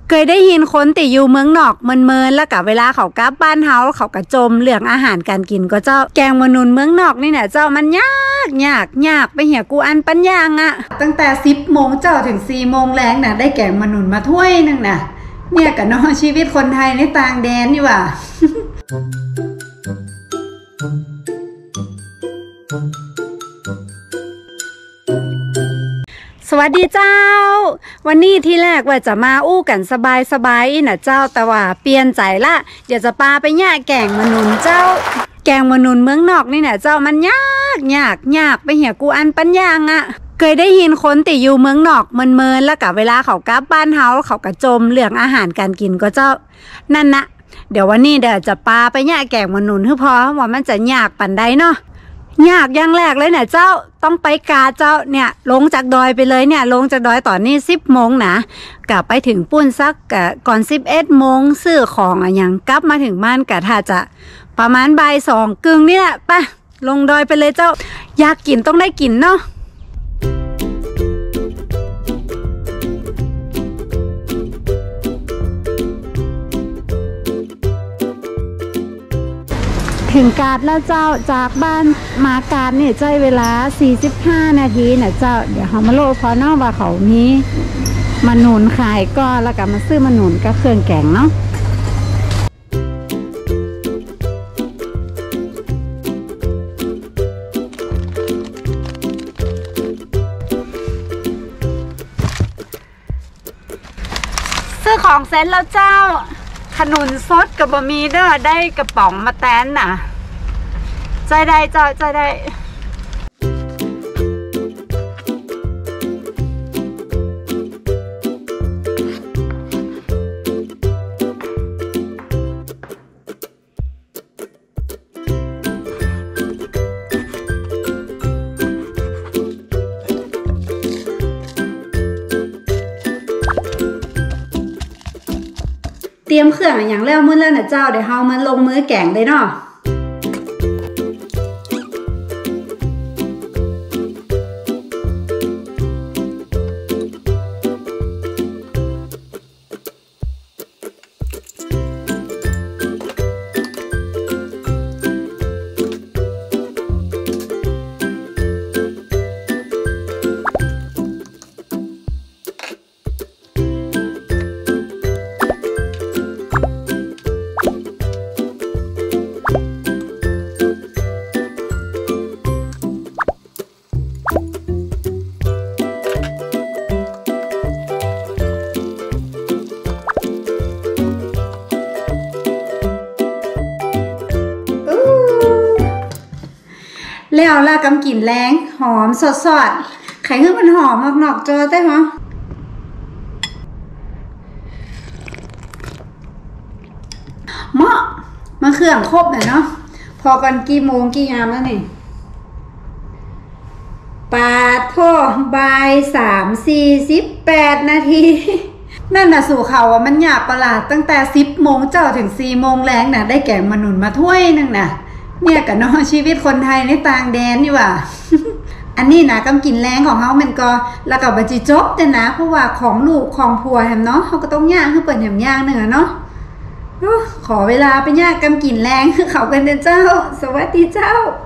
เคยได้ยินคนติอยู่เมืองนอกเมินแล้วกับเวลาเขากลับบ้านเฮาเขากระจมเรื่องอาหารการกินก็เจ้าแกงมะนุนเมืองนอกนี่เนี่ยเจ้ามันยากไปเหี่ยกูอันปัญญางอะตั้งแต่10 โมงเจ้าถึง4 โมงแรงน่ะได้แกงมะนุนมาถ้วยนึงน่ะเนี่ยกับน้องชีวิตคนไทยในต่างแดนนี่ว่ะ สวัสดีเจ้าวันนี้ที่แรกว่าจะมาอู้กันสบายนะเจ้าแต่ว่าเปลี่ยนใจละเดี๋ยวจะปาไปย่าแกงมะนุนเจ้าแกงมะนุนเมืองนอกนี่เนี่ยเจ้ามันยากไปเหี่ยกูอันปัญญางอะเคยได้ยินคนติอยู่เมืองนอกเมินแล้วกับเวลาเขากลับบ้านเฮาเขากระจมเรื่องอาหารการกินก็เจ้านั่นนะเดี๋ยววันนี้เดี๋ยวจะปาไปย่าแกงมะนุนให้พอว่ามันจะยากปันใดเนาะยากอย่างแรกเลยเนี่ยเจ้าต้องไปกาเจ้าเนี่ยลงจากดอยไปเลยเนี่ยลงจากดอยตอนนี้10 โมงนะกลับไปถึงปุ้นสักก่อน11 โมงซื้อของอย่างกลับมาถึงบ้านกะถ้าจะประมาณบ่าย 2 กึ่งนี่แหละไปลงดอยไปเลยเจ้าอยากกินต้องได้กินเนาะถึงกาดแล้วเจ้าจากบ้านมากาดเนี่ยใช้เวลา45 นาทีนะเจ้าเดี๋ยวเขามาโลพอนอกว่าเขามีมะนุนขายก็แล้วก็มาซื้อมะนุนกับเครื่องแกงเนาะซื้อของเซ็ตแล้วเจ้าขนุนสดกับบะหมี่เด้อได้กระป๋องมาแตนน่ะใจได้เจ้าใจได้เตรียมเครื่องอย่างแล้วมื้อแล้วนะเจ้าเดี๋ยวเฮามาลงมือแกงเลยเนาะแล้วล่ะกำกลิ่นแรงหอมสดไข่ขึ้นมันหอมนอกจอได้ไหมเหมาะมาเครื่องครบเลยเนาะพอกันกี่โมงกี่ยามแล้วนี่ปาดพ่อบ่าย 3:48 นาทีนั่นน่ะสู่เขาว่ามันหยาบประหลาดตั้งแต่10 โมงเจ้าถึง4 โมงแรงน่ะได้แกงมะนุนมาถ้วยนึงน่ะเนี่ยกับน้องชีวิตคนไทยในต่างแดนนี่ว่ะ อันนี้นะกำกินแรงของเขามันก็แล้วกับบัจิจบแต่นะเพราะว่าของลูกของผัวแฮมเนาะเขาก็ต้องย่างคือเปิดแฮมย่างเนื้อเนาะขอเวลาไปย่างกำกินแรงคือเขากันเด้อเจ้าสวัสดีเจ้า